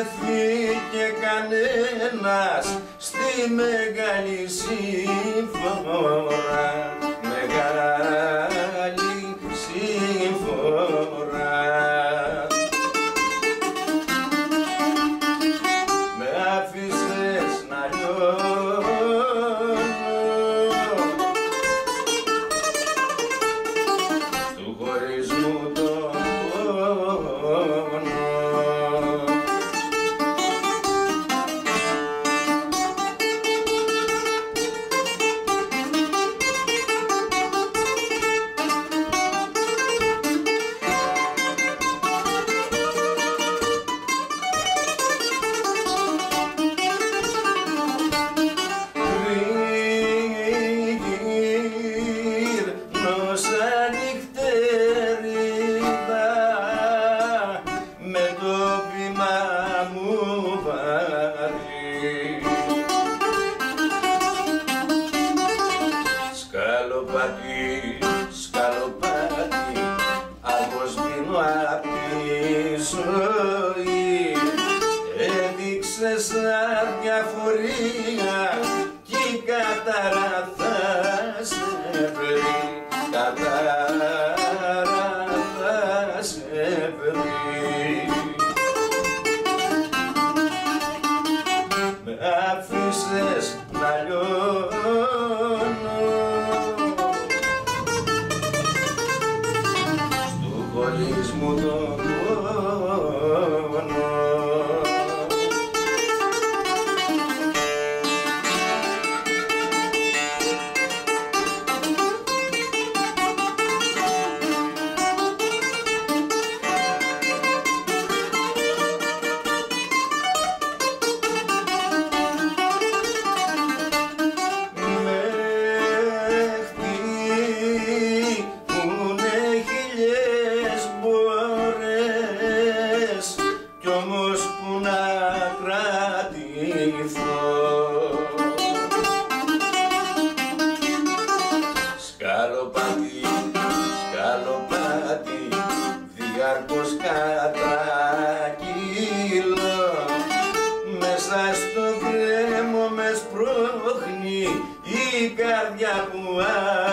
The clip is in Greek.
βρέθηκε κανένας στη μεγάλη συμφορά, μεγάλη συμφορά. Με άφησες να λιώνω του χωρισμού τον πόνο. Με το βήμα μου βαρύ, σκαλοπάτι, σκαλοπάτι, αποσβήνω απ' τη ζωή. Έδειξες αδιαφορία κι η κατάρα θα σε βρει, κατάρα θα σε βρει. Με άφησες να λιώνω στου χωρισμού τον πόνο. Κι όμως που να κρατηθώ, σκαλοπάτι, σκαλοπάτι, διάρκως κατρακύλω. Μέσα στο γκρέμο με σπρώχνει η καρδιά που